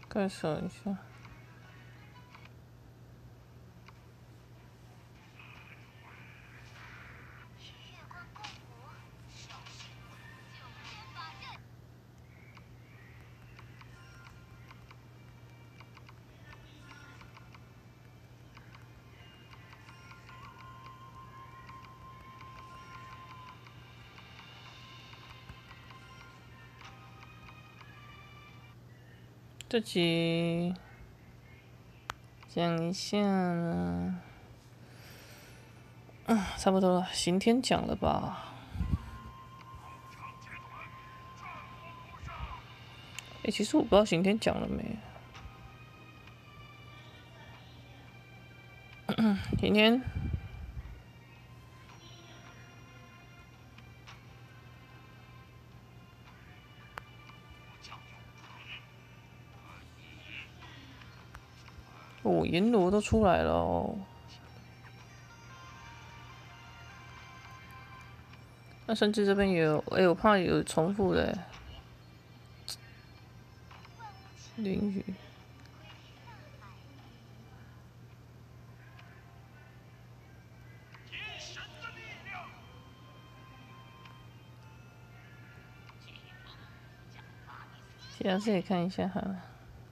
盖手一下。这集讲一下呢，差不多了，刑天讲了吧？其实我不知道刑天讲了没。刑天，哦，阎罗都出来了哦。那甚至这边也有，我怕有重复的。淋雨。其他字也看一下好了。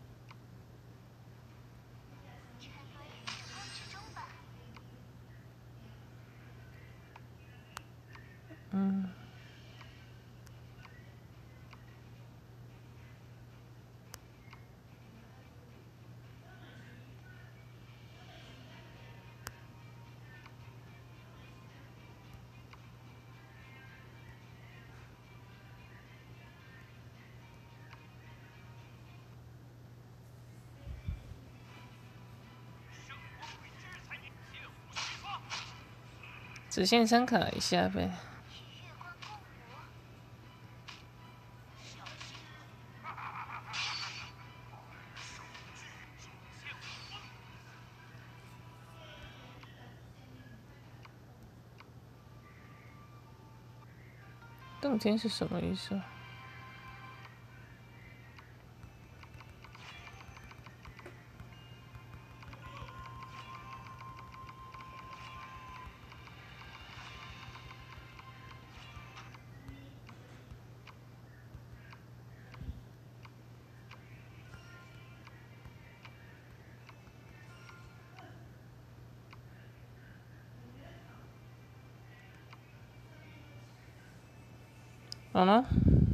只限参考一下呗。洞天是什么意思？好了。